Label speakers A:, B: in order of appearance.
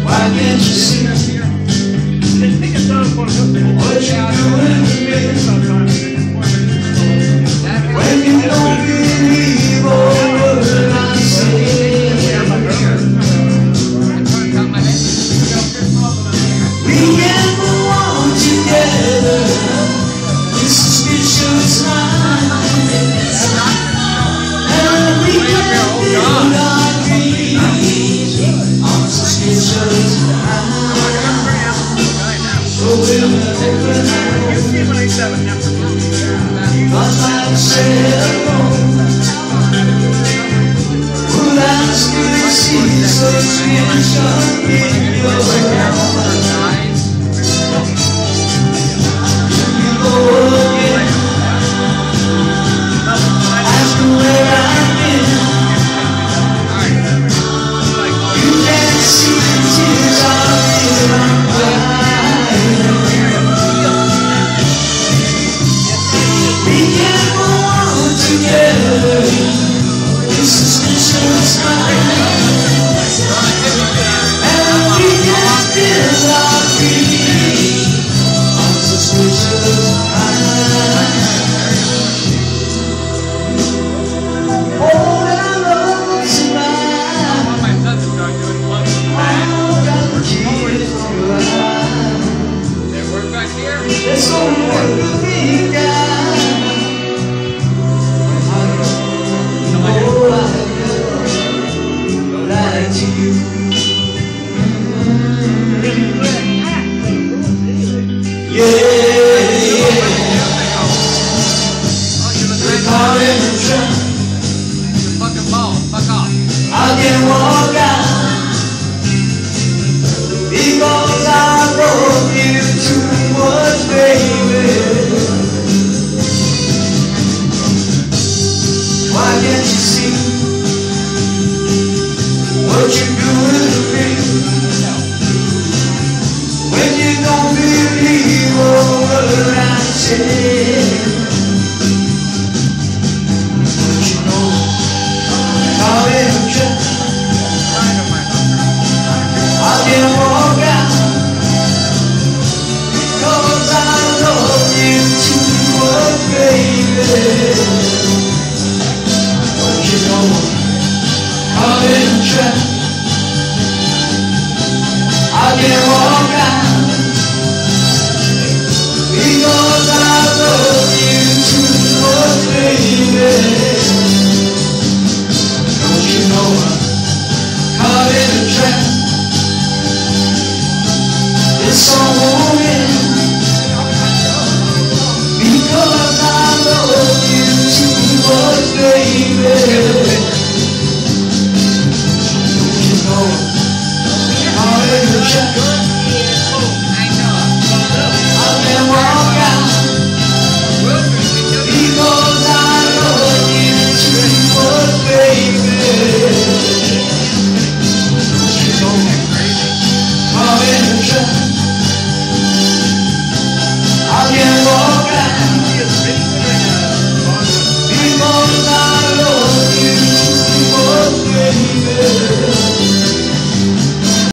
A: Why can't you see what you're doing to me? When you don't believe all what I say. We can go on together with suspicious minds, and we can build our dreams on suspicious minds. So we'll never know, not like said alone. Would ask you to see suspicion in your eyes. You go again, ask me where I've been. You can't see the tears I'm crying. We can go on together with suspicious minds, and we can build our dreams on suspicious minds. Oh, and I love somebody, all got the tears in your eyes. There's only one big guy. To you. Yeah. We're caught in the trap. I can't walk out because I love you too much, baby. Why can't you see what you're doing to me? When you don't believe all what I say. Don't you know how in a trap I can't walk out because I love you too much, baby. Don't you know I'm in a trap I can't walk out because I love you too much, baby. Don't you know I'm caught in a trap? This song won't end because I love you too much, baby.